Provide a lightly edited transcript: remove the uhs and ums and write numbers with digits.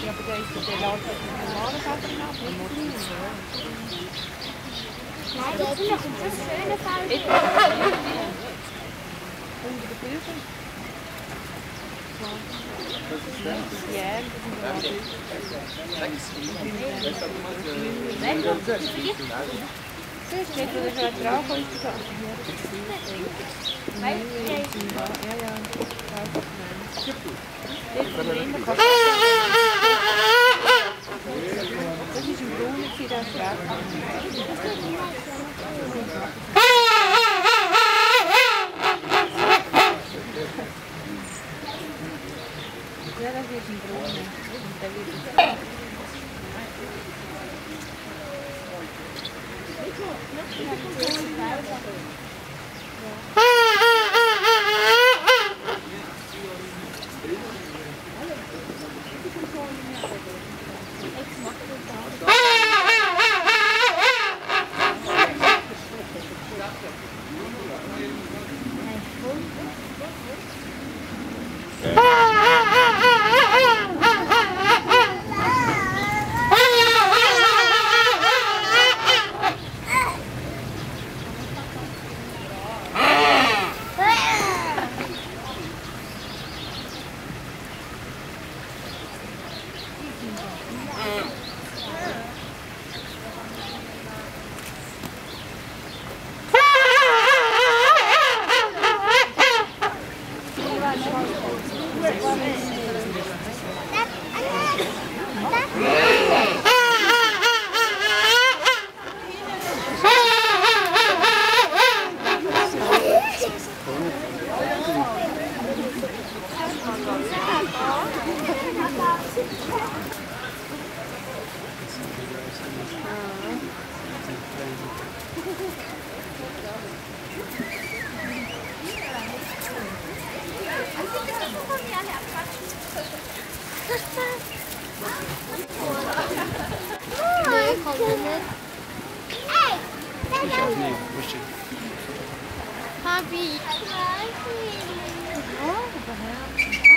Ja, aber der ist der läuft mit normalen Federn ab, nicht klein. Nein, das ist noch ein schöner Fall. Unter den Bildern. Was ist das? Ja, das sind normal Bilder. Steht da schon drauf, wo ist das an? Ja, ja. Das ist ein Brunnen, der Schreck. Ja, das ist ein Brunnen. Und der wird Ich auch nie, möchte. Papi.